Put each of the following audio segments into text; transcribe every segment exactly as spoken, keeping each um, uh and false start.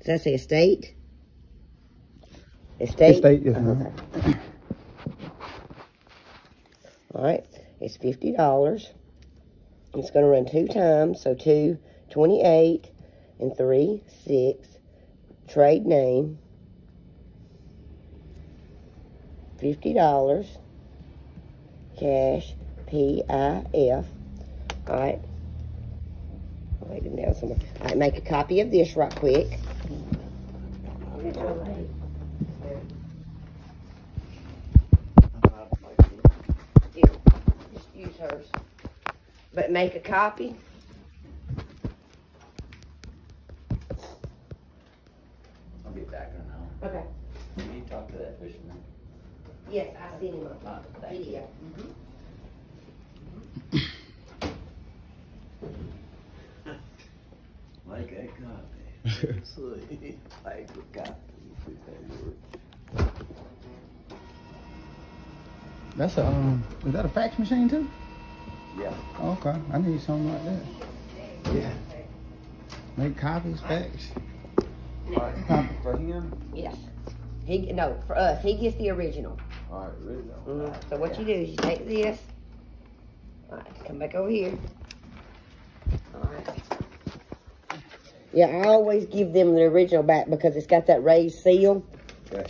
Does that say estate? Estate? Estate, yes, oh, okay. All right, it's fifty dollars. It's going to run two times, so two, twenty-eight, and three, six. Trade name, fifty dollars. Cash, P I F. All right. I'll lay them down somewhere. All right, make a copy of this right quick. Here, just use hers. But make a copy. I'll be back in an hour. Okay. Can you talk to that fisherman? Yes, I seen him on the video. Mm-hmm. Like a copy. Sweet. Like a copy. That's a, um, is that a fax machine too? Yeah. Oh, okay, I need something like that. Yeah. Make copies, fax. Alright, copy for him? Yes. He no for us. He gets the original. Alright, original. Mm-hmm. So what you do is you take this. All right, come back over here. All right. Yeah, I always give them the original back because it's got that raised seal. Okay.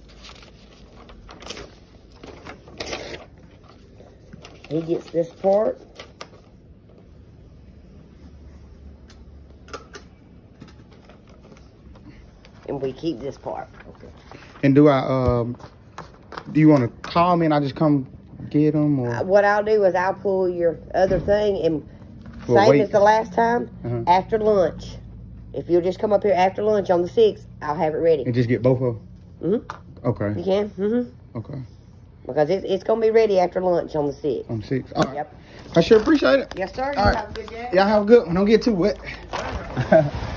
He gets this part. And we keep this part. Okay. And do I, um, do you want to call me and I just come get them? Or? Uh, what I'll do is I'll pull your other thing and We'll same wait. as the last time, Uh-huh. after lunch. If you'll just come up here after lunch on the sixth, I'll have it ready. And just get both of them? Mm-hmm. Okay. You can? Mm-hmm. Okay. Because it's, it's going to be ready after lunch on the sixth. On six. All right. Yep. I sure appreciate it. Yes, sir. You All right. have a good day. Y'all have a good one. Don't get too wet.